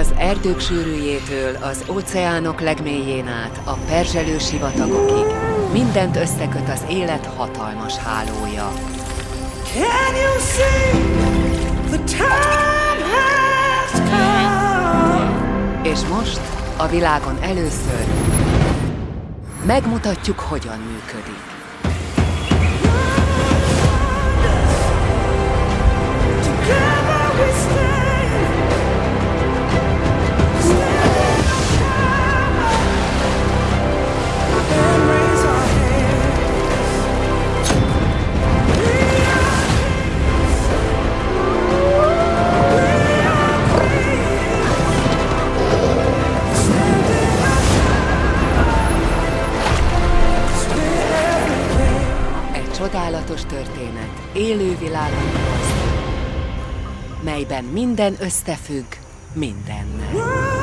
Az erdők sűrűjétől az óceánok legmélyén át a perzselő sivatagokig mindent összeköt az élet hatalmas hálója. Can you see the time has come? És most a világon először megmutatjuk, hogyan működik. Together we stand, stand and raise our hands. We are kings. We are queens. Standing up, split everything. Egy csodálatos történet élő világunkhoz, melyben minden összefügg mindennel.